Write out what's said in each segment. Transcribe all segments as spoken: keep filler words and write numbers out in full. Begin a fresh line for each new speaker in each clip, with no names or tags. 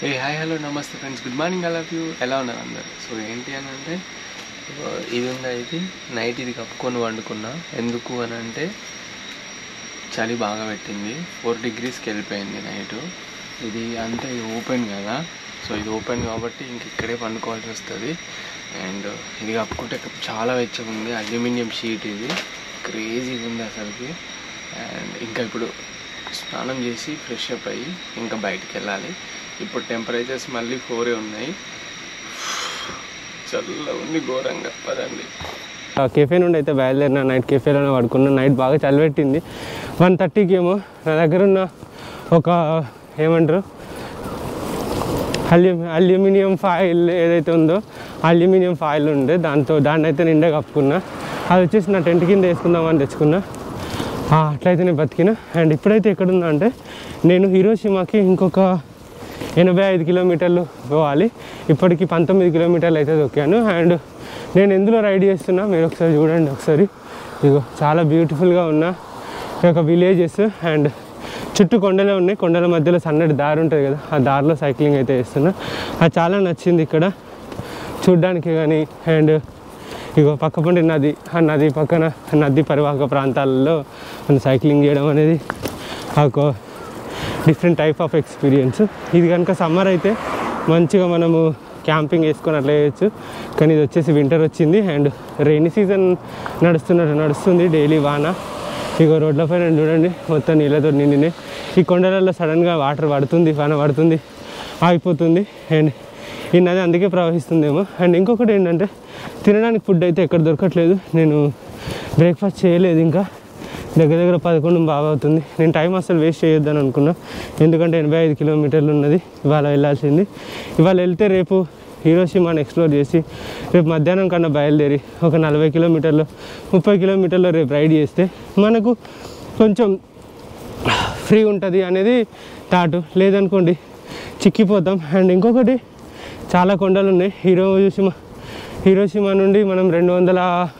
ఏ hi hello నమస్తే friends, good morning all of you. ఎలా ఉన్నారు అందరు? సో ఏంటి అని అంటే ఈ విధంగా అయితే నైట్ ఇది కప్పుకొని వండుకున్నా. ఎందుకు అని అంటే చలి బాగా పెట్టింది, ఫోర్ డిగ్రీస్కి వెళ్ళిపోయింది నైటు. ఇది అంతా ఓపెన్ కదా, సో ఇది ఓపెన్ కాబట్టి ఇంక ఇక్కడే పండుకోవాల్సి వస్తుంది. అండ్ ఇది కప్పుకుంటే చాలా వెచ్చగా ఉంది, అల్యూమినియం షీట్ ఇది, క్రేజీగా ఉంది అసలుకి. అండ్ ఇంకా ఇప్పుడు స్నానం చేసి ఫ్రెష్ అప్ అయ్యి ఇంకా బయటికి వెళ్ళాలి. ఇప్పుడు టెంపరేచర్స్ మళ్ళీ ఫోరే ఉన్నాయి, చల్ల ఉంది ఘోరంగా. పదండి.
కెఫే నుండి అయితే బయలుదేరిన, నైట్ కెఫేలోనే పడుకున్నా. నైట్ బాగా చలిపెట్టింది. వన్ థర్టీకి ఏమో నా దగ్గర ఉన్న ఒక ఏమంటారు అల్యూ అల్యూమినియం ఫాయిల్ ఏదైతే ఉందో అల్యూమినియం ఫాయిల్ ఉండే, దాంతో దాన్ని అయితే నిండా కప్పుకున్నా. అది వచ్చేసి నా టెంట్ కింద వేసుకుందామని తెచ్చుకున్నా. అట్లయితే నేను బతికిన. అండ్ ఇప్పుడైతే ఎక్కడున్నా అంటే నేను హిరోషిమాకి ఇంకొక ఎనభై ఐదు కిలోమీటర్లు పోవాలి. ఇప్పటికి పంతొమ్మిది కిలోమీటర్లు అయితే దొక్కాను. అండ్ నేను ఎందులో రైడ్ చేస్తున్నా మీరు ఒకసారి చూడండి. ఒకసారి ఇగో చాలా బ్యూటిఫుల్గా ఉన్న ఒక విలేజెస్ అండ్ చుట్టూ కొండలే ఉన్నాయి. కొండల మధ్యలో సన్నటి దారి ఉంటుంది కదా, ఆ దారిలో సైక్లింగ్ అయితే చేస్తున్నా. అది చాలా నచ్చింది ఇక్కడ చూడ్డానికి కానీ. అండ్ ఇగో పక్క పండి నది, ఆ నది పక్కన నది పరివాహక ప్రాంతాలలో మనం సైక్లింగ్ చేయడం అనేది ఒక డిఫరెంట్ టైప్ ఆఫ్ ఎక్స్పీరియన్స్. ఇది కనుక సమ్మర్ అయితే మంచిగా మనము క్యాంపింగ్ వేసుకొని అట్లా చేయొచ్చు. కానీ ఇది వచ్చేసి వింటర్ వచ్చింది అండ్ రెయినీ సీజన్ నడుస్తున్నట్టు నడుస్తుంది. డైలీ వాన. ఇగో రోడ్ల పైన చూడండి మొత్తం నీళ్ళతో నిండినాయి. ఈ కొండలలో సడన్గా వాటర్ పడుతుంది, వాన పడుతుంది, ఆగిపోతుంది. అండ్ ఈ నది అందుకే ప్రవహిస్తుందేమో. అండ్ ఇంకొకటి ఏంటంటే తినడానికి ఫుడ్ అయితే ఎక్కడ దొరకట్లేదు. నేను బ్రేక్ఫాస్ట్ చేయలేదు, ఇంకా దగ్గర దగ్గర పదకొండు బాగా అవుతుంది. నేను టైం అసలు వేస్ట్ చేయొద్దని అనుకున్నా, ఎందుకంటే ఎనభై ఐదు కిలోమీటర్లు ఉన్నది ఇవాళ వెళ్ళాల్సింది. ఇవాళ వెళ్తే రేపు హిరోషిమాని ఎక్స్ప్లోర్ చేసి రేపు మధ్యాహ్నం కన్నా బయలుదేరి ఒక నలభై కిలోమీటర్లు ముప్పై కిలోమీటర్లు రేపు రైడ్ చేస్తే మనకు కొంచెం ఫ్రీ ఉంటుంది అనేది థాట్. లేదనుకోండి చిక్కిపోతాం. అండ్ ఇంకొకటి చాలా కొండలు ఉన్నాయి. హిరోషిమా హిరోషిమా నుండి మనం రెండు వందల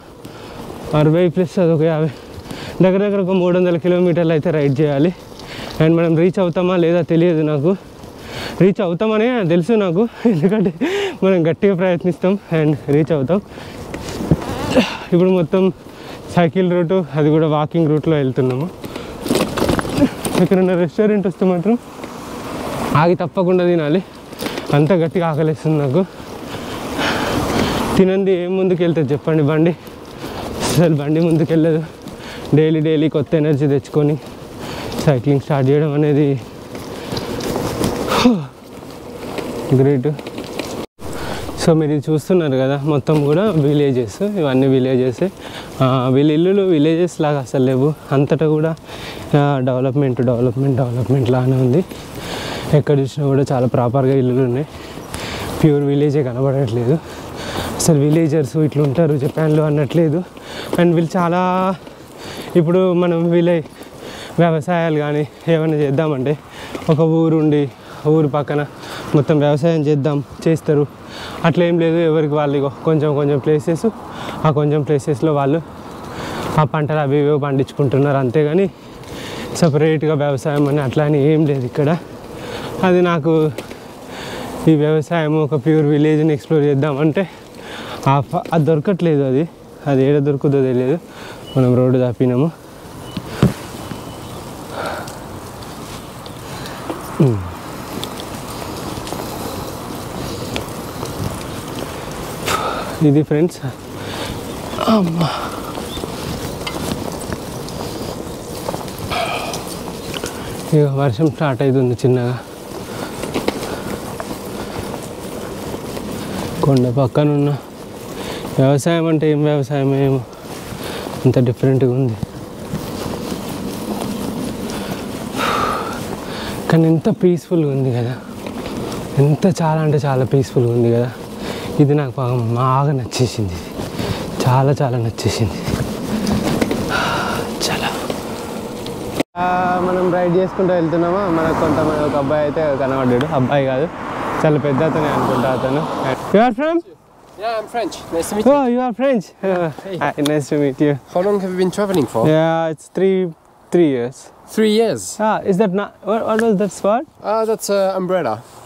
అరవై ప్లస్ అదొక యాభై దగ్గర దగ్గర ఒక మూడు వందల కిలోమీటర్లు అయితే రైడ్ చేయాలి. అండ్ మనం రీచ్ అవుతామా లేదా తెలియదు నాకు. రీచ్ అవుతామనే తెలుసు నాకు, ఎందుకంటే మనం గట్టిగా ప్రయత్నిస్తాం అండ్ రీచ్ అవుతాం. ఇప్పుడు మొత్తం సైకిల్ రూటు, అది కూడా వాకింగ్ రూట్లో వెళ్తున్నాము. ఎక్కడన్నా రెస్టారెంట్ వస్తే మాత్రం ఆగి తప్పకుండా తినాలి, అంత గట్టిగా ఆకలిస్తుంది నాకు. తినంది ఏం ముందుకు వెళ్తుంది చెప్పండి? బండి అసలు బండి ముందుకు వెళ్ళదు. డైలీ డైలీ కొత్త ఎనర్జీ తెచ్చుకొని సైక్లింగ్ స్టార్ట్ చేయడం అనేది గ్రేట్. సో మీరు ఇది చూస్తున్నారు కదా, మొత్తం కూడా విలేజెస్, ఇవన్నీ విలేజెస్. వీళ్ళ ఇల్లులు విలేజెస్ లాగా అసలు లేవు, అంతటా కూడా డెవలప్మెంట్ డెవలప్మెంట్ డెవలప్మెంట్ లానే ఉంది. ఎక్కడ చూసినా కూడా చాలా ప్రాపర్గా ఇల్లులు ఉన్నాయి. ప్యూర్ విలేజే కనబడట్లేదు అసలు. విలేజర్స్ ఇట్లా ఉంటారు జపాన్లో అన్నట్లేదు. అండ్ వీళ్ళు చాలా ఇప్పుడు మనం వీళ్ళ వ్యవసాయాలు కానీ ఏమైనా చేద్దామంటే ఒక ఊరుండి ఊరు పక్కన మొత్తం వ్యవసాయం చేద్దాం చేస్తారు. అట్లా ఏం లేదు, ఎవరికి వాళ్ళు కొంచెం కొంచెం ప్లేసెస్, ఆ కొంచెం ప్లేసెస్లో వాళ్ళు ఆ పంటలు అవి ఇవి పండించుకుంటున్నారు. అంతేగాని సపరేట్గా వ్యవసాయం అని అట్లా అని ఏం లేదు ఇక్కడ. అది నాకు ఈ వ్యవసాయం ఒక ప్యూర్ విలేజ్ని ఎక్స్ప్లోర్ చేద్దామంటే అది దొరకట్లేదు. అది అది ఏడ దొరుకుతుందో తెలియదు. మనం రోడ్డు తప్పినాము. ఇది ఫ్రెండ్స్ అమ్మా ఇక వర్షం స్టార్ట్ అవుతుంది చిన్నగా. కొండ పక్కన ఉన్న వ్యవసాయం అంటే ఏం వ్యవసాయం ఏమో అంత డిఫరెంట్గా ఉంది. కానీ ఎంత పీస్ఫుల్గా ఉంది కదా, ఎంత చాలా అంటే చాలా పీస్ఫుల్గా ఉంది కదా. ఇది నాకు బాగా బాగా నచ్చేసింది, చాలా చాలా నచ్చేసింది. చాలా మనం రైడ్ చేసుకుంటూ వెళ్తున్నామా, మనకు కొంతమంది ఒక అబ్బాయి అయితే కనబడ్డాడు. అబ్బాయి కాదు, చాలా పెద్ద అతనే అనుకుంటా అతను. You are from?
Yeah, I'm French. Nice to meet you.
Oh, you are French? Uh,
hey.
Hi, nice to meet you.
How long have you been traveling for?
Yeah, it's three three years.
Three years.
Ah, is that not, what, what was that spot?
Ah, uh, that's an uh, umbrella.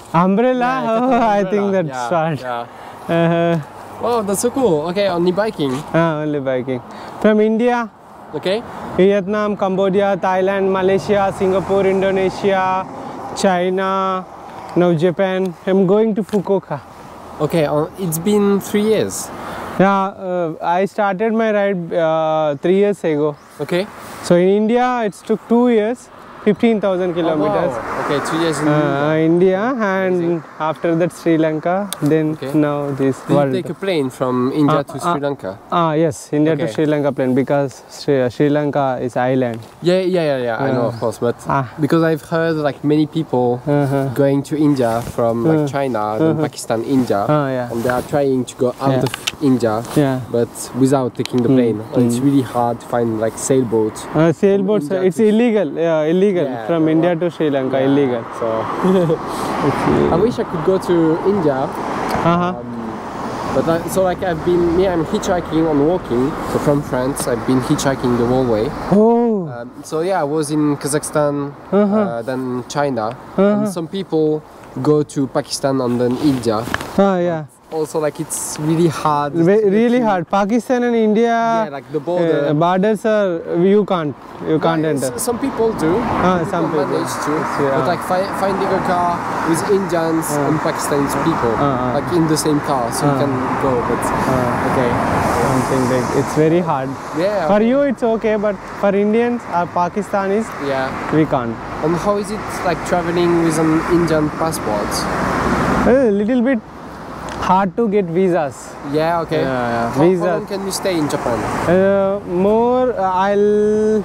Umbrella?
Yeah,
Oh,
Qatar
I think
umbrella.
that's
yeah,
smart.
Yeah.
Uh-huh.
Oh, that's so cool. Okay, only biking.
Ah, only biking. From India,
Okay.
Vietnam, Cambodia, Thailand, Malaysia, Singapore, Indonesia, China, now Japan. I'm going to Fukuoka.
Okay, uh, it's been three years.
Yeah, uh, I started my ride uh, three years ago.
Okay.
So in India, it took two years, fifteen thousand kilometers.
Oh, wow. Okay, two years in
Uh, India, and after that Sri Lanka, then
Okay.
now this
Did
world.
you take a plane from India
Uh,
to
uh,
Sri Lanka?
Ah yes, India to
Okay.
Sri Lanka plane because Sri, Sri Lanka is island.
Yeah, yeah, yeah, yeah. I know, of course, but
Ah.
because I've heard like many people
Uh-huh.
going to India from like China, then Pakistan, India,
Ah yeah,
and they are trying to go out
Yeah.
of India,
yeah.
but without taking the plane. And it's really hard to find like sailboats.
Uh, sailboats,
India
it's
to-
illegal. Yeah, illegal
Yeah,
from
yeah.
India to Sri Lanka,
Yeah,
illegal.
So I wish I could go to India.
Uh-huh.
But I, so like I've been, me, I'm hitchhiking on walking. So from France, I've been hitchhiking the whole way.
Oh,
Um, so yeah, I was in Kazakhstan,
Uh-huh.
uh, then China,
Uh-huh.
and some people go to Pakistan and then India.
ah yeah.
Also, like it's really hard.
Ve-
to-
really hard. Pakistan and India,
Yeah, like the border.
uh, borders are you can't you can't
Yeah,
enter.
s- Some people do.
Ah, some people.
manage to.
Yeah.
But like fi- finding a car with Indians and Pakistanis people,
Ah, ah.
like in the same car, so you
Ah.
can go. But
Ah.
okay.
Something like it's very hard.
Yeah.
For you it's okay, but for Indians or Pakistanis
Yeah.
we can't.
And how is it like traveling with an Indian passport?
A little bit hard to get visas.
Yeah. Okay.
Yeah, yeah.
How, how
Visas.
long can you stay in Japan?
Uh, more uh, I'll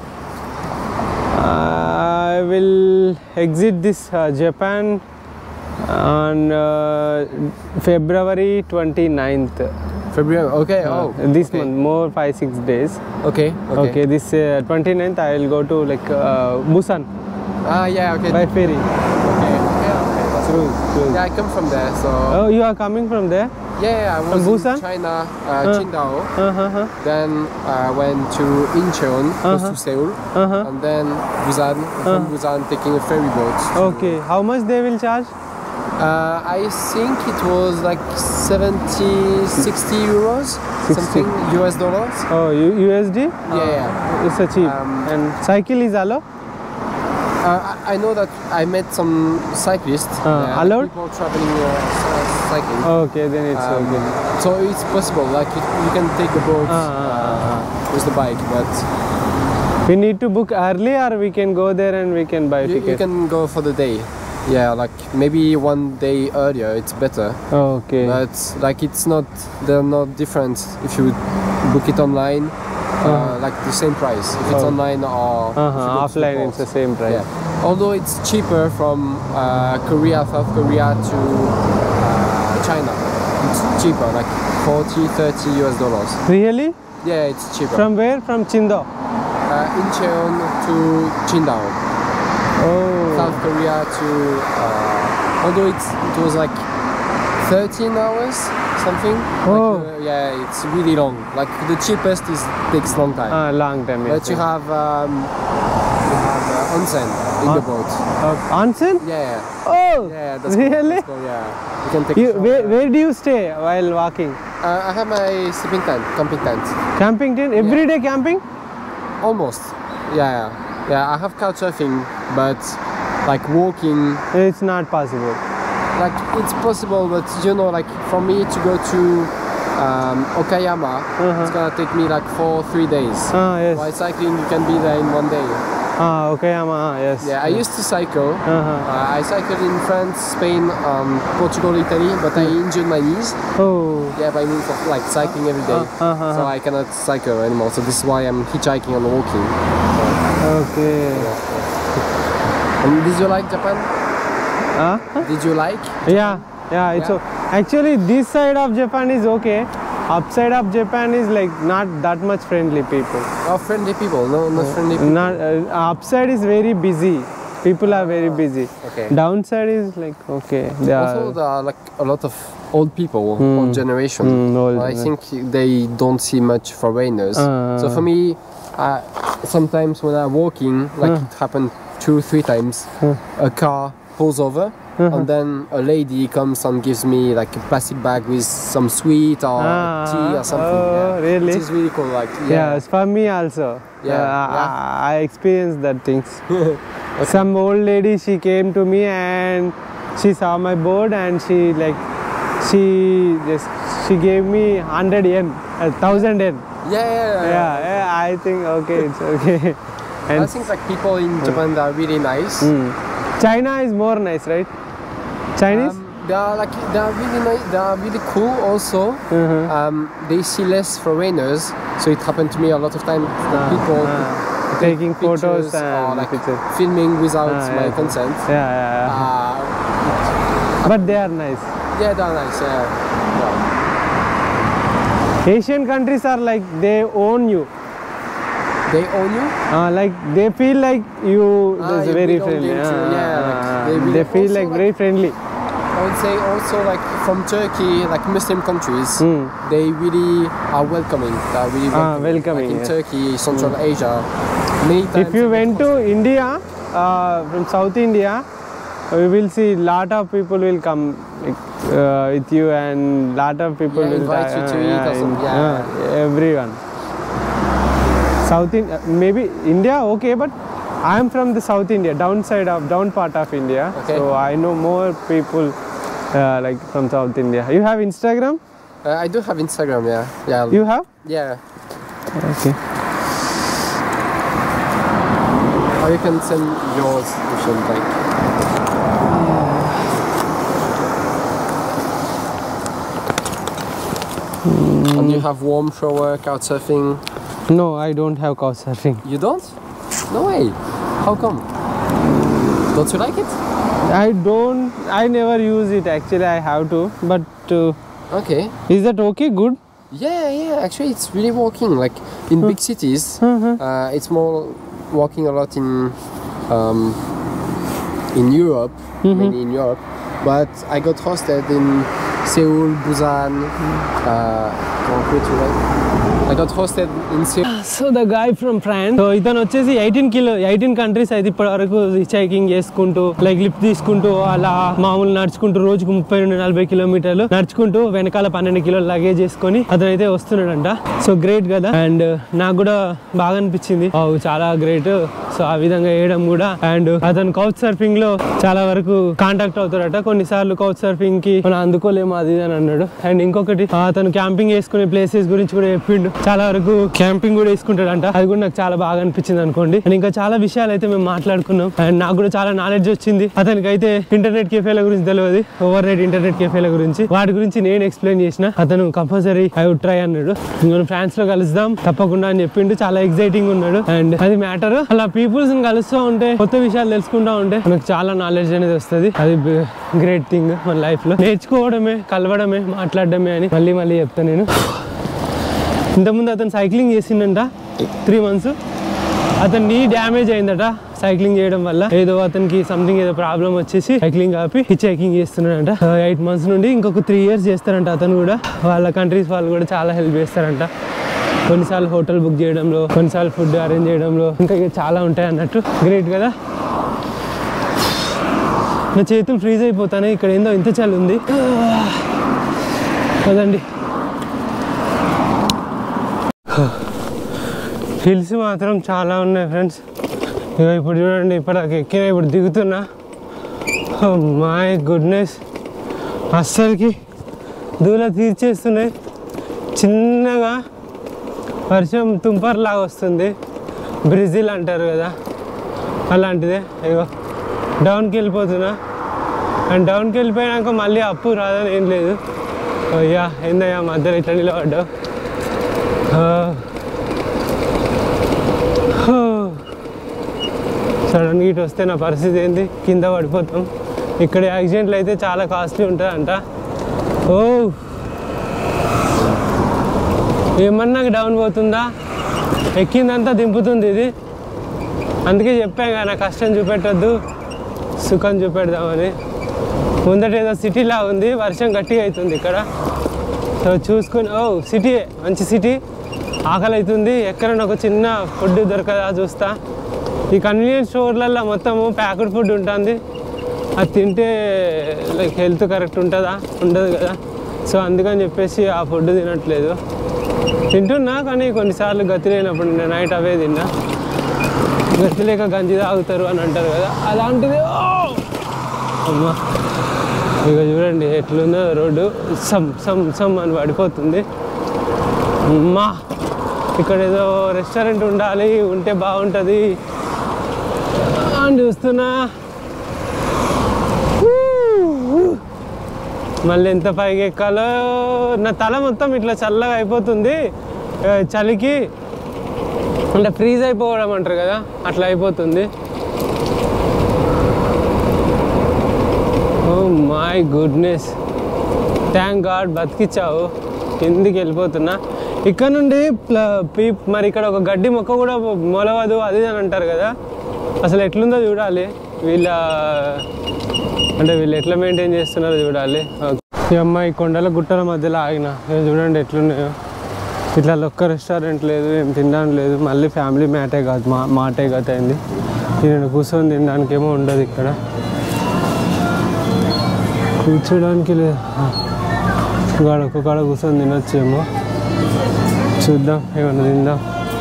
I will exit this uh, Japan on uh, February twenty-ninth.
February. Okay.
Uh,
oh.
this
okay.
month, more five six days.
Okay. Okay.
Okay, this uh, twenty-ninth I will go to like uh, Busan
Ah. Yeah. Okay.
by ferry.
Okay. Okay. Okay. That's
Cruise, cruise.
Yeah, I come from there, so
Oh, you are coming from there?
yeah, yeah, I
From
was
Busan?
in China, uh,
Uh.
Qingdao.
Uh-huh.
Then I went to Incheon, close
Uh-huh.
to Seoul,
Uh-huh.
and then Busan. From Busan, taking a ferry boat.
Okay, how much they will charge?
Uh, I think it was like seventy, sixty euros,
sixty.
something U S dollars.
Oh, U- USD?
Yeah, yeah.
It's a cheap.
Um,
And cycle is allowed?
Uh, I I know that I met some cyclists.
Uh,
there,
allowed?
People traveling uh, c- cycling.
Okay, then it's
Um,
okay.
So it's possible, like you, you can take a boat
Ah, ah,
uh, with the bike, but
We need to book early or we can go there and we can buy
you,
ticket?
you can go for the day. Yeah, like maybe one day earlier, it's better.
Okay.
But like it's not, they're not different if you book it online. Uh, like the same price if it's
Oh.
online or if you
uh-huh.
go to the
Offline
port.
it's the same price.
Yeah. Although it's cheaper from uh, Korea, South Korea to uh, China. It's cheaper, like forty, thirty U S dollars.
Really?
Yeah, it's cheaper.
From where? From Chindo?
uh, Incheon to Qingdao.
Oh.
South Korea to, uh, although it's, it was like thirteen hours, something.
Oh.
Like, uh, yeah, it's really long. Like the cheapest is takes long time.
Ah, long time.
but
yes,
you
yes.
have, um, you have uh, onsen in
Ah.
the boat.
Uh, onsen?
Yeah, yeah.
Oh,
Yeah, that's
really?
Cool. That's cool, yeah. You can take.
You,
a shower.
where, where do you stay while walking?
Uh, I have my sleeping tent, camping tent.
Camping tent? Every day camping?
Almost. Yeah, yeah. Yeah, I have couch surfing, but like walking,
It's not possible.
like it's possible, but you know, like for me to go to um, Okayama,
Uh-huh.
it's gonna take me like four, three days.
Ah, yes.
While cycling, you can be there in one day.
Ah, okay, ah, yes.
Yeah, I used to cycle.
Uh-huh.
Uh, I cycled in France, Spain, um, Portugal, Italy, but I injured my knees.
Oh.
Yeah, by means of like cycling every day.
Uh, uh-huh.
So I cannot cycle anymore. So this is why I'm hitchhiking and walking.
Okay.
And did you like Japan?
Huh?
Did you like?
Yeah, yeah, it's
Yeah.
o- actually this side of Japan is okay. Upside of Japan is like not that much friendly people.
Oh, friendly people. No, not friendly people.
Not uh, upside is very busy. People are very busy.
Okay.
Downside is like okay. They
Also,
are
there are like a lot of old people, old generation.
Mm, old
I
gener-
think they don't see much foreigners.
Uh.
so for me, uh, sometimes when I'm walking, like
Uh.
it happened two, three times, a car pulls over,
Uh-huh.
and then a lady comes and gives me like a plastic bag with some sweet or
Ah,
tea or something.
oh,
yeah.
really?
It is really cool. Like
Yeah,
yeah.
it's for me also.
Yeah,
Uh,
yeah.
I, I experienced that things. Some old lady, she came to me and she saw my board and she like she just she gave me hundred yen, a thousand yen.
Yeah, yeah, yeah.
Yeah, yeah, I think okay, it's okay.
I
And
think like people in Japan they are really nice.
mm, China is more nice, right? Chinese?
Um, they are like they are really nice. They are really cool also.
Uh-huh.
Um, they see less foreigners, so it happened to me a lot of times. that people
ah.
take
Taking photos
pictures
and
or like
pictures.
filming without
Ah,
my
yeah.
consent.
Yeah, yeah, yeah.
Uh,
But they are nice.
yeah, they are nice. Yeah.
Asian countries are like they own you.
They own you.
Uh, like they feel like you
Ah,
is
you
very
belong
friendly.
into-
Ah,
yeah, like,
ah,
they
ah.
really
they feel
also
like
like-
very friendly.
I would say also like from Turkey, like Muslim countries,
Mm.
they really are welcoming. They are really
Ah,
welcoming.
welcoming,
Like in
yes.
Turkey, Central Asia, many times.
If you went to India, uh, from South India, we will see lot of people will come like, uh, with you and lot of people
Yeah,
will
invite
die-
you to
uh,
eat or
yeah,
something,
in-
yeah.
uh, everyone. South in uh, maybe India okay, but I am from the South India, downside of down part of India,
Okay.
so I know more people uh, like from South India. You have Instagram?
Uh, I do have Instagram. Yeah, yeah,
You have?
yeah.
Okay.
Or you can send yours if you like.
Mm.
And you have warm shower, couch surfing.
No, I don't have couch surfing.
You don't? No way. How come? Don't you like it?
I don't. I never use it. Actually, I have to. But uh,
Okay.
is that okay? Good.
Yeah, yeah. Actually, it's really walking. Like in big cities, uh, it's more walking a lot in um, in Europe, mainly in Europe. But I got hosted in Seoul, Busan. Uh, I got hosted in Seoul.
So the guy from France so ఇతను వచ్చేసి eighteen kilo eighteen countries అయితే ఇప్పటి వరకు హిచైకింగ్ చేసుకుంటూ like lift తీసుకుంటూ అలా మామూలు నడుచుకుంటూ రోజుకు ముప్పై నుండి నలభై కిలోమీటర్లు నడుచుకుంటూ వెనకాల పన్నెండు కిలోలు లగేజ్ చేసుకొని అతను అయితే వస్తున్నాడంట. సో గ్రేట్ కదా. అండ్ నాకు కూడా బాగా అనిపించింది. ఓ, చాలా గ్రేట్. సో ఆ విధంగా వేయడం కూడా. అండ్ అతను కౌచ్ సర్ఫింగ్ లో చాలా వరకు కాంటాక్ట్ అవుతాడట. కొన్నిసార్లు కౌచ్ సర్ఫింగ్ కి మనం అందుకోలేము అది అని అన్నాడు. అండ్ ఇంకొకటి అతను క్యాంపింగ్ వేసుకునే ప్లేసెస్ గురించి కూడా చెప్పిండు. చాలా వరకు క్యాంపింగ్ కూడా వేసుకుంటాడంట. అది కూడా నాకు చాలా బాగా అనిపించింది అనుకోండి. అండ్ ఇంకా చాలా విషయాలు అయితే మేము మాట్లాడుకున్నాం. అండ్ నాకు కూడా చాలా నాలెడ్జ్ వచ్చింది. అతనికి అయితే ఇంటర్నెట్ కెఫేల గురించి తెలియదు, ఓవర్ నైట్ ఇంటర్నెట్ కెఫేల గురించి. వాటి గురించి నేను ఎక్స్ప్లెయిన్ చేసిన. అతను కంపల్సరీ ఐ వుడ్ ట్రై అన్నాడు. మనం ఫ్రాన్స్ లో కలుద్దాం తప్పకుండా అని చెప్పిండు. చాలా ఎక్సైటింగ్ ఉన్నాడు. అండ్ అది మ్యాటర్. అలా పీపుల్స్ ని కలుస్తూ ఉంటే కొత్త విషయాలు తెలుసుకుంటా ఉంటే మనకు చాలా నాలెడ్జ్ అనేది వస్తుంది. అది గ్రేట్ థింగ్ మన లైఫ్ లో. నేర్చుకోవడమే, కలవడమే, మాట్లాడడమే అని మళ్ళీ మళ్ళీ చెప్తాను నేను. ఇంతకుముందు అతను సైక్లింగ్ చేసిండంట త్రీ మంత్స్. అతను నీ డ్యామేజ్ అయిందట సైక్లింగ్ చేయడం వల్ల. ఏదో అతనికి సంథింగ్ ఏదో ప్రాబ్లం వచ్చేసి సైక్లింగ్ ఆపి హిచైకింగ్ చేస్తున్నాడంట. ఎయిట్ మంత్స్ నుండి ఇంకొక త్రీ ఇయర్స్ చేస్తారంట అతను కూడా. వాళ్ళ కంట్రీస్ వాళ్ళు కూడా చాలా హెల్ప్ చేస్తారంట. కొన్నిసార్లు హోటల్ బుక్ చేయడంలో, కొన్నిసార్లు ఫుడ్ అరేంజ్ చేయడంలో, ఇంకా చాలా ఉంటాయి అన్నట్టు. గ్రేట్ కదా. నా చేతులు ఫ్రీజ్ అయిపోతానే. ఇక్కడ ఏందో ఇంత చలి ఉంది కదండి. హిల్స్ మాత్రం చాలా ఉన్నాయి ఫ్రెండ్స్. ఇక ఇప్పుడు చూడండి, ఇప్పటిదాకా ఎక్కినా, ఇప్పుడు దిగుతున్నా. మై గుడ్నెస్, అస్సలకి దూల తీర్చేస్తున్నాయి. చిన్నగా వర్షం తుంపర్లాగా వస్తుంది. బ్రెజిల్ అంటారు కదా, అలాంటిదే. ఇగో డౌన్కి వెళ్ళిపోతున్నా. అండ్ డౌన్కి వెళ్ళిపోయాక మళ్ళీ అప్పు రాదని ఏం లేదు. అయ్యా ఏందయ్యా మధ్యలో ఇట్లా నిలబడ్డావు. సడన్గా ఇటు వస్తే నా పరిస్థితి ఏంది, కింద పడిపోతాం. ఇక్కడ యాక్సిడెంట్లు అయితే చాలా కాస్ట్లీ ఉంటుందంట. ఓ ఏమన్నా డౌన్ పోతుందా, ఎక్కిందంతా దింపుతుంది ఇది. అందుకే చెప్పాను కదా, నా కష్టం చూపెట్టద్దు, సుఖం చూపెడదామని. ముందట ఏదో సిటీలా ఉంది, వర్షం గట్టిగా అవుతుంది ఇక్కడ. సో చూసుకుని, ఓ సిటీ మంచి సిటీ, ఆకలి అవుతుంది, ఎక్కడైనా ఒక చిన్న ఫుడ్ దొరకదా చూస్తా. ఈ కన్వీనియన్స్ స్టోర్లలో మొత్తము ప్యాకెడ్ ఫుడ్ ఉంటుంది. అది తింటే లైక్ హెల్త్ కరెక్ట్ ఉంటుందా ఉండదు కదా. సో అందుకని చెప్పేసి ఆ ఫుడ్ తినట్లేదు. తింటున్నా కానీ కొన్నిసార్లు గతి లేనప్పుడు నేను నైట్ అవే తిన్నా. గతి లేక గంజి తాగుతారు అని అంటారు కదా, అలాంటిది. అమ్మా ఇక చూడండి ఎట్లుందో రోడ్డు, సమ్ సమ్ సమ్ అని పడిపోతుంది. అమ్మా ఇక్కడ ఏదో రెస్టారెంట్ ఉండాలి, ఉంటే బాగుంటుంది అని చూస్తున్నా. మళ్ళీ ఎంత పైకి ఎక్కాలో, నా తల మొత్తం ఇట్లా చల్లగా అయిపోతుంది చలికి, అంటే ఫ్రీజ్ అయిపోవడం అంటారు కదా, అట్లా అయిపోతుంది. Oh my goodness, thank God బతికిచ్చావు. కిందికి వెళ్ళిపోతున్నా. ఇక్కడ నుండి పీ మరి ఇక్కడ ఒక గడ్డి మొక్క కూడా మొలవదు అది అని అంటారు కదా, అసలు ఎట్లుందో చూడాలి. వీళ్ళ అంటే వీళ్ళు ఎట్లా మెయింటైన్ చేస్తున్నారో చూడాలి. ఈ అమ్మాయి కొండల గుట్టల మధ్యలో ఆగిన, చూడండి ఎట్లున్నాయో. ఇట్లా ఒక్క రెస్టారెంట్ లేదు, ఏం తినడానికి లేదు. మళ్ళీ ఫ్యామిలీ మ్యాటే కాదు, మా మాటే కాదు అయింది. నేను కూర్చొని తినడానికి ఏమో ఉండదు ఇక్కడ, కూర్చోడానికి లేదు. గాడ ఒక్క కాడ కూర్చొని తినొచ్చేమో, చూద్దాం ఏమన్నా తిందాం.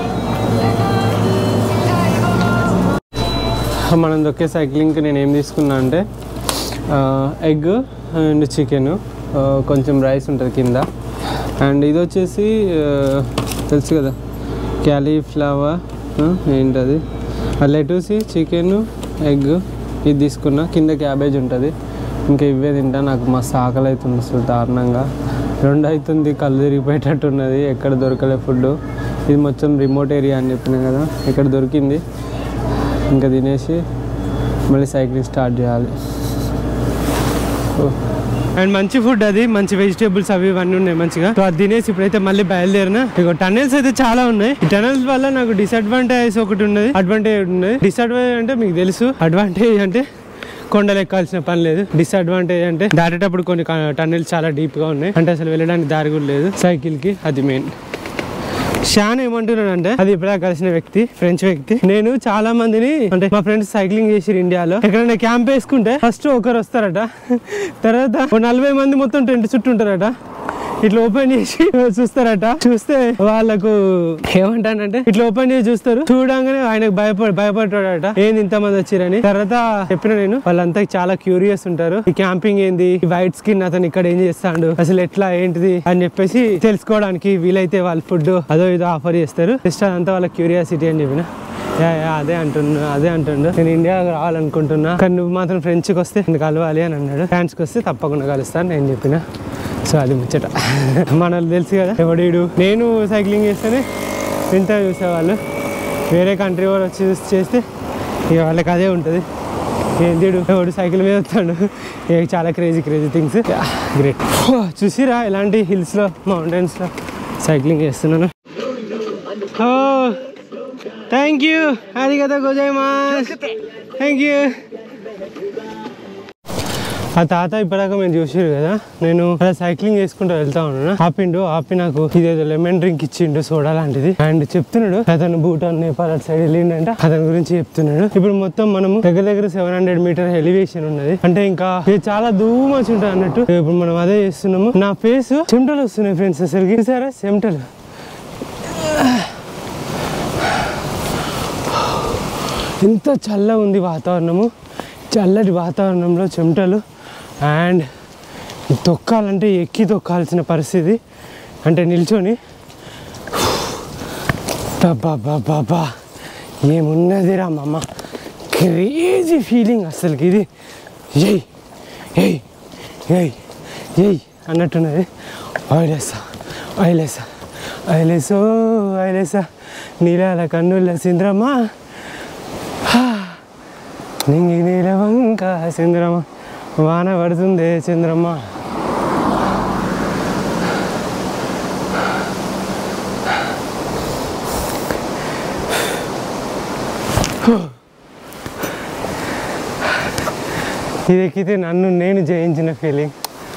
మనం దొక్కే సైక్లింగ్కి నేను ఏం తీసుకున్నా అంటే ఎగ్ అండ్ చికెన్, కొంచెం రైస్ ఉంటుంది కింద. అండ్ ఇది వచ్చేసి తెలుసు కదా క్యాలీఫ్లవర్ ఏంటది, లెటూసి, చికెన్, ఎగ్ ఇది తీసుకున్నా. కింద క్యాబేజ్ ఉంటుంది. ఇంకా ఇవే తింటా. నాకు మస్తు ఆకలి అవుతుంది అసలు దారుణంగా. రెండు అవుతుంది, కళ్ళు తిరిగిపోయేటట్టున్నది. ఎక్కడ దొరకలే ఫుడ్. ఇది మొత్తం రిమోట్ ఏరియా అని చెప్పినా కదా, ఇక్కడ దొరికింది. ఇంకా తినేసి మళ్ళీ సైక్లింగ్ స్టార్ట్ చేయాలి. అండ్ మంచి ఫుడ్ అది, మంచి వెజిటేబుల్స్ అవి ఇవన్నీ ఉన్నాయి మంచిగా. సో అది తినేసి ఇప్పుడైతే మళ్ళీ బయలుదేరినా. ఇక టనెల్స్ అయితే చాలా ఉన్నాయి. ఈ టనెల్స్ వల్ల నాకు డిసడ్వాంటేజ్ ఒకటి ఉన్నది, అడ్వాంటేజ్ ఉన్నది. డిసడ్వాంటేజ్ అంటే మీకు తెలుసు, అడ్వాంటేజ్ అంటే కొండలు ఎక్కాల్సిన పని లేదు. డిసడ్వాంటేజ్ అంటే దాటేటప్పుడు కొన్ని టన్నెల్స్ చాలా డీప్ గా ఉన్నాయి, అంటే అసలు వెళ్ళడానికి దారి కూడా లేదు సైకిల్ కి. అది మెయిన్. షాన్ ఏమంటున్నాడు అంటే, అది ఇప్పుడు కలిసిన వ్యక్తి, ఫ్రెంచ్ వ్యక్తి. నేను చాలా మందిని అంటే మా ఫ్రెండ్స్ సైక్లింగ్ చేసి ఇండియాలో ఎక్కడైనా క్యాంప్ వేసుకుంటే ఫస్ట్ ఒకరు వస్తారట, తర్వాత నలభై మంది మొత్తం టెంట్ చుట్టూ ఉంటారట. ఇట్లా ఓపెన్ చేసి చూస్తారట. చూస్తే వాళ్ళకు ఏమంటానంటే ఇట్లా ఓపెన్ చేసి చూస్తారు. చూడంగానే ఆయనకు భయపడి భయపడ్డాడట, ఏంది ఇంతమంది వచ్చిరని. తర్వాత చెప్పిన నేను, వాళ్ళంతా చాలా క్యూరియస్ ఉంటారు. ఈ క్యాంపింగ్ ఏంది, ఈ వైట్ స్కిన్ అతను ఇక్కడ ఏం చేస్తాడు, అసలు ఎట్లా ఏంటిది అని చెప్పేసి తెలుసుకోవడానికి వీలైతే వాళ్ళు ఫుడ్ అదో ఇదో ఆఫర్ చేస్తారు. జస్ట్ అదంతా వాళ్ళ క్యూరియాసిటీ అని చెప్పిన. అదే అంటున్నా అదే అంటుండు నేను ఇండియాకి రావాలనుకుంటున్నా, కానీ నువ్వు మాత్రం ఫ్రెంచ్కి వస్తే నేను కలవాలి అని అన్నాడు. ఫ్రాన్స్కి వస్తే తప్పకుండా కలుస్తాను నేను చెప్పిన. సో అది ముచ్చట. మనకు తెలుసు కదా ఎవడీడు. నేను సైక్లింగ్ చేస్తేనే వింత చూసేవాళ్ళు, వేరే కంట్రీ వాళ్ళు వచ్చి చేస్తే ఇక వాళ్ళకి అదే ఉంటుంది. ఏంటిడు ఎవడు సైకిల్ మీద వస్తాడు, ఇక చాలా క్రేజీ క్రేజీ థింగ్స్. గ్రేట్. చూసిరా ఇలాంటి హిల్స్లో మౌంటైన్స్లో సైక్లింగ్ చేస్తున్నాను. థ్యాంక్ యూ, అది కదా గోజైమాస్, థ్యాంక్ యూ. ఆ తాత ఇప్పటిదాకా మేము చూసారు కదా, నేను అలా సైక్లింగ్ చేసుకుంటూ వెళ్తా ఉన్నాను. ఆపిండు, ఆపి నాకు ఇదేదో లెమన్ డ్రింక్ ఇచ్చిండు, సోడా లాంటిది. అండ్ చెప్తున్నాడు అతను భూటాన్ నేపాల్ అటు సైడ్ వెళ్ళిండంట, అతని గురించి చెప్తున్నాడు. ఇప్పుడు మొత్తం మనము దగ్గర దగ్గర సెవెన్ హండ్రెడ్ మీటర్ ఎలివేషన్ ఉన్నది, అంటే ఇంకా ఇది చాలా దూమచి ఉంటుంది అన్నట్టు. ఇప్పుడు మనం అదే చేస్తున్నాము. నా ఫేస్ చెమటలు వస్తున్నాయి ఫ్రెండ్స్, అసలుకి చూసారా చెమటలు. ఎంత చల్లగా ఉంది వాతావరణము, చల్లటి వాతావరణంలో చెమటలు. అండ్ తొక్కాలంటే ఎక్కి తొక్కాల్సిన పరిస్థితి, అంటే నిల్చొని. బాబా బాబా బా ఏమున్నది రా మామ, క్రేజీ ఫీలింగ్ అసలుకి ఇది. ఏయ్ ఏయ్ ఏయ్ ఏయ్ అన్నట్టున్నది. ఆయిలేసా ఆయిలేసా ఆయిలేసో ఆయిలేసా నీళ్ళ కన్నుల సింద్రమా, నింగి నీల వంక చంద్రమ్మ, వాన పడుతుంది చంద్రమ్మ. ఇది ఎక్కితే నన్ను నేను జయించిన ఫీలింగ్.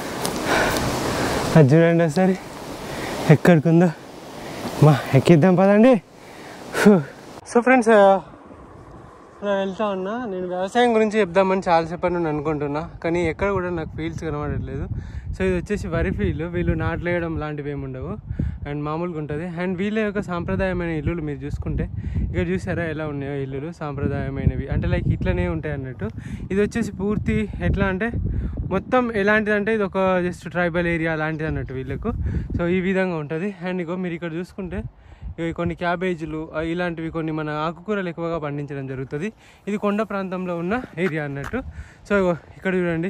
అది చూడండి ఒకసారి ఎక్కడికుందో. మా ఎక్కిద్దాం పదండి. సో ఫ్రెండ్స్ నేను వెళ్తా ఉన్నా. నేను వ్యవసాయం గురించి చెప్దామని చాలాసేపు నేను అనుకుంటున్నా, కానీ ఎక్కడ కూడా నాకు ఫీల్డ్స్ కనబడట్లేదు. సో ఇది వచ్చేసి వరి ఫీల్డ్. వీళ్ళు నాట్లేయడం లాంటివి ఏమి ఉండవు అండ్ మామూలుగా ఉంటుంది. అండ్ వీళ్ళ యొక్క సాంప్రదాయమైన ఇల్లులు మీరు చూసుకుంటే ఇక్కడ చూసారా ఎలా ఉన్నాయో ఇల్లులు, సాంప్రదాయమైనవి అంటే లైక్ ఇట్లనే ఉంటాయి అన్నట్టు. ఇది వచ్చేసి పూర్తి ఎట్లా అంటే మొత్తం ఎలాంటిదంటే ఇది ఒక జస్ట్ ట్రైబల్ ఏరియా లాంటిది అన్నట్టు వీళ్ళకు. సో ఈ విధంగా ఉంటుంది. అండ్ ఇగో మీరు ఇక్కడ చూసుకుంటే కొన్ని క్యాబేజీలు ఇలాంటివి కొన్ని మన ఆకుకూరలు ఎక్కువగా పండించడం జరుగుతుంది. ఇది కొండ ప్రాంతంలో ఉన్న ఏరియా అన్నట్టు. సో ఇక్కడ చూడండి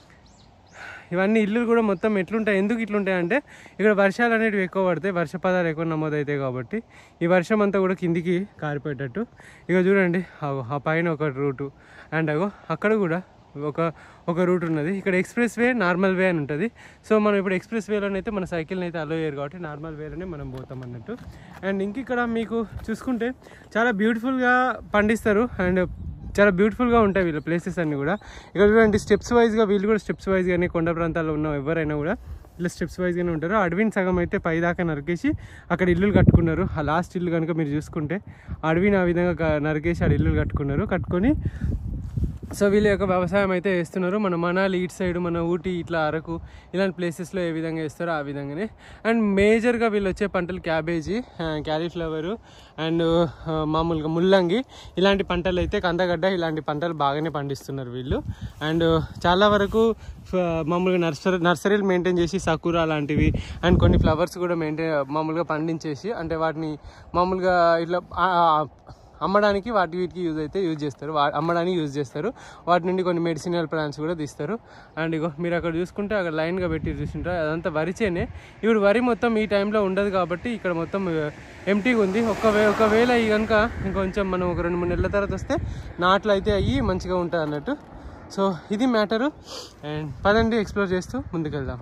ఇవన్నీ ఇల్లులు కూడా మొత్తం ఎట్లుంటాయి, ఎందుకు ఇట్లుంటాయి అంటే ఇక్కడ వర్షాలు అనేటివి ఎక్కువ పడతాయి, వర్షపాతాలు ఎక్కువ నమోదవుతాయి కాబట్టి ఈ వర్షం అంతా కూడా కిందికి కారిపోయేటట్టు. ఇక చూడండి ఆ పైన ఒక రూటు అండ్ అగో అక్కడ కూడా ఒక ఒక రూట్ ఉన్నది. ఇక్కడ ఎక్స్ప్రెస్ వే, నార్మల్ వే అని ఉంటుంది. సో మనం ఇప్పుడు ఎక్స్ప్రెస్ వేలోనైతే మన సైకిల్ని అయితే అలో చేయరు కాబట్టి నార్మల్ వేలోనే మనం పోతాం అన్నట్టు. అండ్ ఇంక ఇక్కడ మీకు చూసుకుంటే చాలా బ్యూటిఫుల్గా పండిస్తారు అండ్ చాలా బ్యూటిఫుల్గా ఉంటాయి వీళ్ళ ప్లేసెస్ అన్నీ కూడా. ఇక్కడ చూడండి స్టెప్స్ వైజ్గా వీళ్ళు కూడా స్టెప్స్ వైజ్గానే కొండ ప్రాంతాల్లో ఉన్న ఎవరైనా కూడా ఇలా స్టెప్స్ వైజ్గానే ఉంటారు. అడవిని సగం అయితే పై దాకా నరికేసి అక్కడ ఇల్లులు కట్టుకున్నారు. ఆ లాస్ట్ ఇల్లు కనుక మీరు చూసుకుంటే అడవిని ఆ విధంగా నరికేసి ఆడ ఇల్లులు కట్టుకున్నారు. కట్టుకొని సో వీళ్ళ యొక్క వ్యవసాయం అయితే వేస్తున్నారు. మన మనాలి ఇటు సైడ్, మన ఊటీ, ఇట్లా అరకు ఇలాంటి ప్లేసెస్లో ఏ విధంగా వేస్తారో ఆ విధంగానే. అండ్ మేజర్గా వీళ్ళు వచ్చే పంటలు క్యాబేజీ, క్యాలీఫ్లవరు అండ్ మామూలుగా ముల్లంగి ఇలాంటి పంటలు అయితే, కందగడ్డ ఇలాంటి పంటలు బాగానే పండిస్తున్నారు వీళ్ళు. అండ్ చాలా వరకు మామూలుగా నర్సరీ నర్సరీలు మెయింటైన్ చేసి సకురా లాంటివి అండ్ కొన్ని ఫ్లవర్స్ కూడా మెయింటైన్ మామూలుగా పండించేసి అంటే వాటిని మామూలుగా ఇట్లా అమ్మడానికి వాటి వీటికి యూజ్ అయితే యూజ్ చేస్తారు, అమ్మడానికి యూజ్ చేస్తారు. వాటి నుండి కొన్ని మెడిసినల్ ప్లాంట్స్ కూడా తీస్తారు. అండ్ ఇగో మీరు అక్కడ చూసుకుంటే అక్కడ లైన్గా పెట్టి చూసింటారు అదంతా వరిచేనే. ఇప్పుడు వరి మొత్తం ఈ టైంలో ఉండదు కాబట్టి ఇక్కడ మొత్తం ఎంటీగా ఉంది. ఒకవే ఒకవేళ ఈ కనుక ఇంకొంచెం మనం ఒక రెండు మూడు నెలల తర్వాత వస్తే నాట్లు అయితే అయ్యి మంచిగా ఉంటుంది అన్నట్టు. సో ఇది మ్యాటరు. అండ్ పదండి ఎక్స్ప్లోర్ చేస్తూ ముందుకెళ్దాం.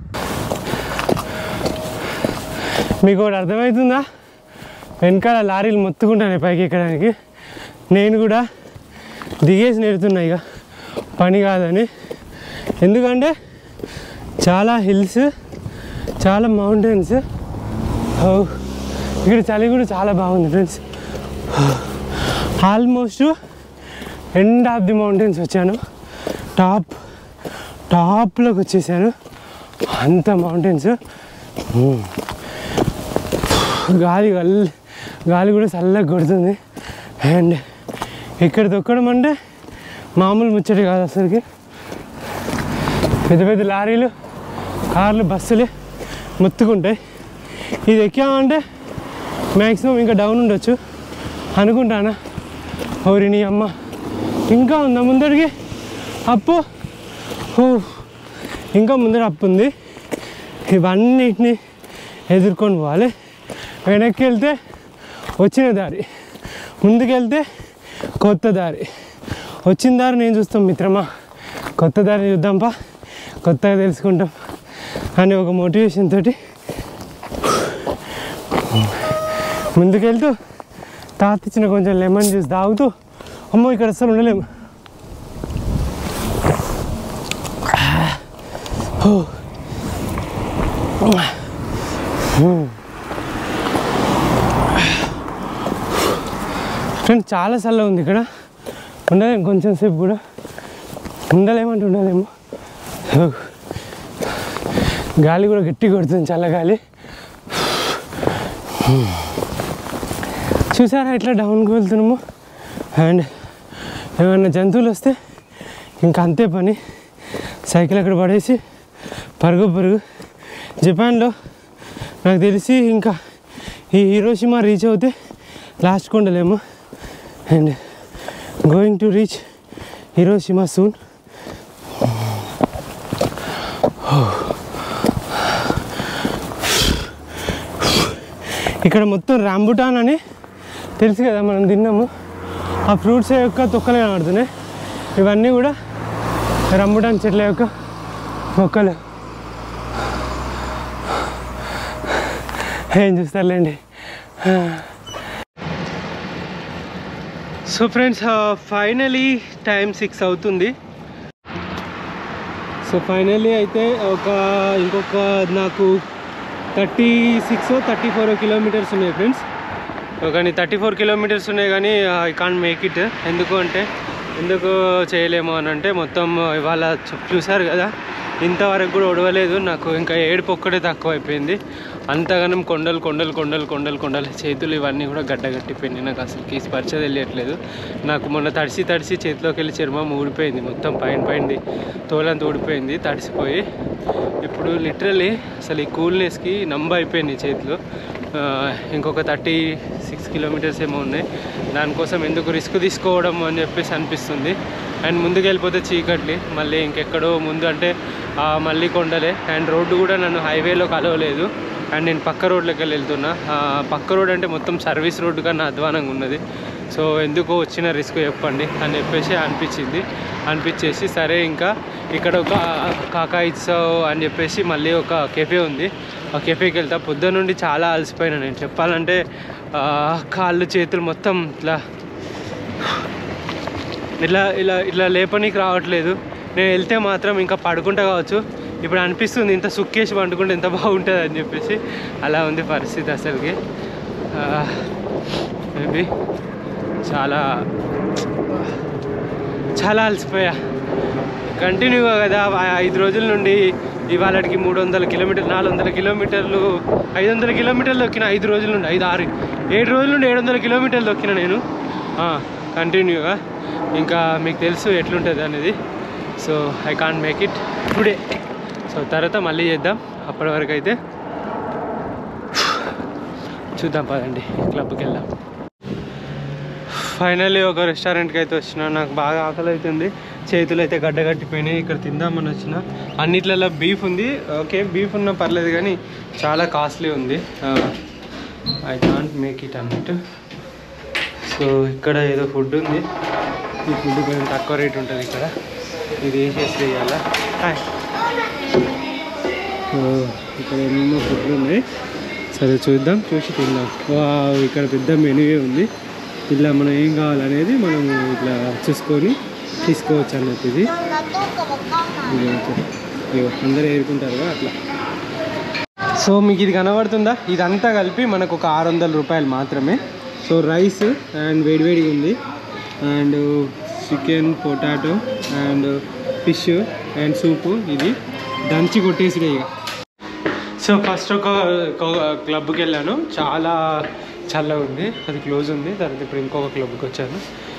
మీకు ఒకటి అర్థమవుతుందా, వెనకాల లారీలు మొత్తుకుంటాను పైకి ఎక్కడానికి. నేను కూడా దిగేసి నెడుతున్నా ఇక పని కాదని, ఎందుకంటే చాలా హిల్స్, చాలా మౌంటైన్స్. ఇక్కడ చలి కూడా చాలా బాగుంది friends. Almost end of the mountains వచ్చాను, టాప్ టాప్లోకి వచ్చేసాను. అంత మౌంటైన్స్, గాలి గాలి కూడా చల్లగా కొడుతుంది. అండ్ ఇక్కడ తొక్కడం అంటే మామూలు ముచ్చటి కాదు అసలుకి. పెద్ద పెద్ద లారీలు, కార్లు, బస్సులే మొత్తుకుంటాయి. ఇది ఎక్కామంటే మ్యాక్సిమం ఇంకా డౌన్ ఉండొచ్చు అనుకుంటానా. ఓరిని అమ్మ, ఇంకా ఉందా ముందరికి అప్పు? ఓ ఇంకా ముందర అప్పు ఉంది. ఇవన్నిటిని ఎదుర్కొని పోవాలి. వెనక్కి వెళ్తే వచ్చిన దారి, ముందుకెళ్తే కొత్త దారి. వచ్చిన దారి నేను చూస్తాం మిత్రమా, కొత్త దారి చూద్దాంపా, కొత్తగా తెలుసుకుంటాం అని ఒక మోటివేషన్ తోటి ముందుకెళ్తూ తాత ఇచ్చిన కొంచెం లెమన్ జ్యూస్ తాగుతూ, అమ్మో ఇక్కడ అసలు ఉండలేము. ఫ్రెండ్స్ చాలా చల్లగా ఉంది ఇక్కడ, ఉండలేము కొంచెం సేపు కూడా, ఉండలేమంటే ఉండలేము. గాలి కూడా గట్టిగా కొడుతుంది, చల్లగాలి. చూసారా ఇట్లా డౌన్కి వెళ్తున్నాము. అండ్ ఏమైనా జంతువులు వస్తే ఇంకా అంతే పని, సైకిల్ అక్కడ పడేసి పరుగు పరుగు. జపాన్లో నాకు తెలిసి ఇంకా ఈ హీరోషిమా రీచ్ అవుతే లాస్ట్ కొండలేము. And going to reach Hiroshima soon. ఇక్కడ మొత్తం రాంబుటాన్ అని తెలుసు కదా, మనం తిన్నాము. ఆ ఫ్రూట్స్ యొక్క తొక్కలు కనబడుతున్నాయి. ఇవన్నీ కూడా రాంబుటాన్ చెట్ల యొక్క మొక్కలు. ఏం చూస్తారులేండి. So friends finally time six అవుతుంది. సో ఫైనలీ అయితే ఒక ఇంకొక నాకు thirty six thirty four kilometres ఉన్నాయి ఫ్రెండ్స్. కానీ థర్టీ ఫోర్ కిలోమీటర్స్ ఉన్నాయి కానీ ఐ కాంట్ మేక్ ఇట్. ఎందుకు అంటే ఎందుకు చేయలేము అని అంటే మొత్తం ఇవాళ చూసారు కదా ఇంతవరకు కూడా ఒడవలేదు నాకు. ఇంకా ఏడుపు ఒక్కడే తక్కువ అయిపోయింది. అంతగానం కొండలు కొండలు కొండలు కొండలు కొండలు చేతులు ఇవన్నీ కూడా గడ్డగట్టిపోయింది. నాకు అసలు కీసి పరిచ తెలియట్లేదు. నాకు మొన్న తడిసి తడిసి చేతిలోకి వెళ్ళి చర్మం ఊడిపోయింది మొత్తం, పైన పైనది తోలంతా ఊడిపోయింది తడిసిపోయి. ఇప్పుడు లిటరల్లీ అసలు ఈ కూల్నెస్కి నంబ అయిపోయింది చేతిలో. ఇంకొక థర్టీ సిక్స్ కిలోమీటర్స్ ఏమో ఉన్నాయి. దానికోసం ఎందుకు రిస్క్ తీసుకోవడం అని చెప్పేసి అనిపిస్తుంది. అండ్ ముందుకు వెళ్ళిపోతే చీకట్లి మళ్ళీ ఇంకెక్కడో ముందు అంటే మళ్ళీ కొండలే. అండ్ రోడ్డు కూడా నన్ను హైవేలో కలవలేదు. అండ్ నేను పక్క రోడ్లోకి వెళ్ళి వెళ్తున్నా. పక్క రోడ్ అంటే మొత్తం సర్వీస్ రోడ్డు కన్నా అధ్వానంగా ఉన్నది. సో ఎందుకో వచ్చిన రిస్క్ చెప్పండి అని చెప్పేసి అనిపించింది. అనిపించేసి సరే ఇంకా ఇక్కడ ఒక కాకాయిత్సవ్ అని చెప్పేసి మళ్ళీ ఒక కెఫే ఉంది. ఆ కెఫేకి వెళ్తా. పొద్దున్న నుండి చాలా అలసిపోయినా నేను చెప్పాలంటే. కాళ్ళు చేతులు మొత్తం ఇట్లా ఇట్లా ఇలా ఇట్లా లేపనీకి రావట్లేదు. నేను వెళ్తే మాత్రం ఇంకా పడుకుంటా కావచ్చు. ఇప్పుడు అనిపిస్తుంది ఇంత సుక్కేసి పండుకుంటే ఎంత బాగుంటుంది అని చెప్పేసి. అలా ఉంది పరిస్థితి అసలుకి. మేబీ చాలా చాలా అలసిపోయా కంటిన్యూగా కదా. ఐదు రోజుల నుండి ఇవాళకి మూడు వందల కిలోమీటర్లు నాలుగు వందల కిలోమీటర్లు ఐదు వందల కిలోమీటర్లు దొక్కిన. ఐదు రోజుల నుండి ఐదు ఆరు ఏడు రోజుల నుండి ఏడు వందల కిలోమీటర్లు దొక్కిన నేను కంటిన్యూగా. ఇంకా మీకు తెలుసు ఎట్లుంటుంది అనేది. So I can't make it today. So తర్వాత మళ్ళీ చేద్దాం. అప్పటి వరకు అయితే చూద్దాం పదండి, క్లబ్కి వెళ్దాం. ఫైనల్లీ ఒక రెస్టారెంట్కి అయితే వచ్చిన. నాకు బాగా ఆకలి అవుతుంది. చేతులు అయితే గడ్డగట్టిపోయినాయి. ఇక్కడ తిందామని వచ్చిన. అన్నిట్లలో బీఫ్ ఉంది. ఓకే బీఫ్ ఉన్నా పర్లేదు కానీ చాలా కాస్ట్లీ ఉంది. ఐ కాంట్ మేక్ ఇట్ అన్నట్టు. సో ఇక్కడ ఏదో ఫుడ్ ఉంది. ఈ ఫుడ్ కొంచెం తక్కువ రేట్ ఉంటుంది ఇక్కడ. ఇది వేసేసి వేయాలా. సో ఇక్కడ ఎన్నో ఫుడ్లు ఉన్నాయి. సరే చూద్దాం, చూసి తిందాం. ఇక్కడ పెద్ద మెనూ ఉంది. ఇలా మనం ఏం కావాలనేది మనం ఇట్లా చూసుకొని తీసుకోవచ్చు అన్నట్టు. ఇది అందరూ ఏరుకుంటారు అట్లా. సో మీకు ఇది కనబడుతుందా? ఇదంతా కలిపి మనకు ఒక ఆరు వందల రూపాయలు మాత్రమే. సో రైస్ అండ్ వేడివేడిగా ఉంది. And chicken, potato and fish and soup. ఇది దంచి కొట్టేసినాయి ఇక. సో ఫస్ట్ ఒక క్లబ్కి వెళ్ళాను. చాలా చల్లగా ఉంది, అది క్లోజ్ ఉంది. తర్వాత ఇప్పుడు ఇంకొక క్లబ్కి వచ్చాను.